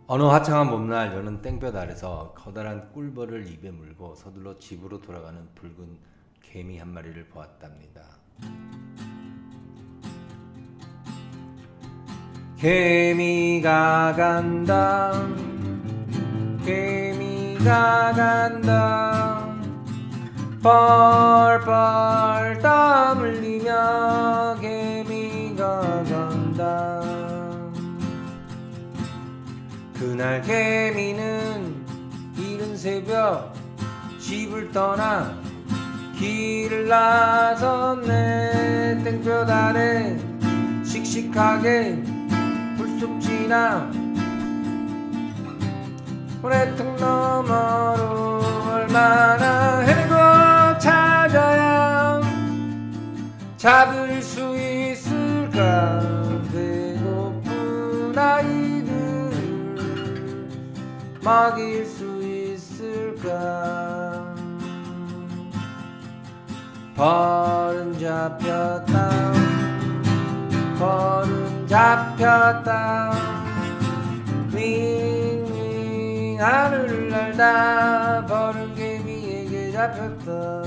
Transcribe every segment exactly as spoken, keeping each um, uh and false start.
어느 화창한 봄날 여는 땡볕 아래서 커다란 꿀벌을 입에 물고 서둘러 집으로 돌아가는 붉은 개미 한 마리를 보았답니다. 개미가 간다, 개미가 간다, 뻘뻘 땀 흘리며 개미가 간다. 그날 개미는 이른 새벽 집을 떠나 길을 나섰네. 땡볕 아래 씩씩하게 불쑥 지나 모래통 너머로 얼마나 헤매고 찾아야 잡을 수 있을까. 배고픈 아이들을 먹일 수 있을까. 벌은 잡혔다, 벌은 잡혔다, 윙윙 하늘을 날다 벌은 개미에게 잡혔다.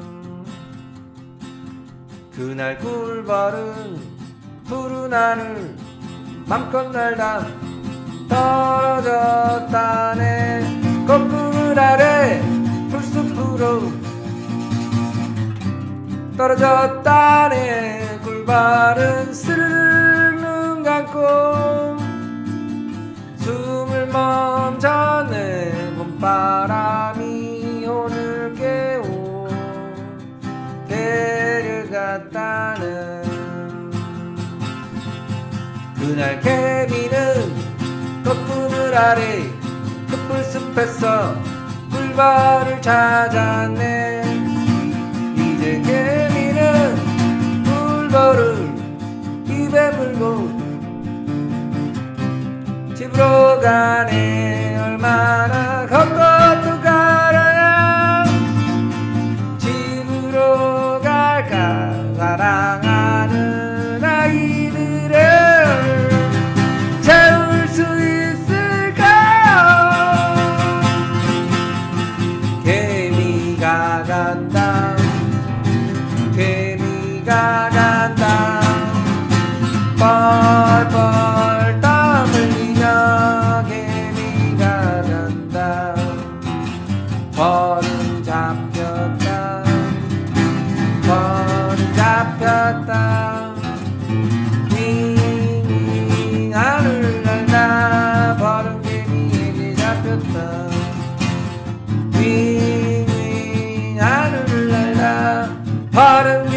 그날 꿀벌은 푸른 하늘 맘껏 날다 떨어졌다네. 꽃그물 아래 풀숲으로 떨어졌다네. 꿀벌은 스르르 눈 감고 숨을 멈췄네. 봄바람이 오늘 깨워 데려갔다네. 그날 개미는 꽃그물 아래 큰 풀숲에서 꿀벌을 찾았네. 이제 개미는 꿀벌을 입에 물고 집으로 가네. 얼마나 걷고도 갈아야 집으로 갈까. 사랑하는 아이들을 채울 수 있을까. 개미가 간다, 개미가 간다, 뻘뻘 땀 흘리며 개미가 간다. 벌은 잡혔다, 벌은 잡혔다, 윙윙 하늘 날다 벌은 개미에게 잡혔다. 윙윙 하늘을 날다 벌은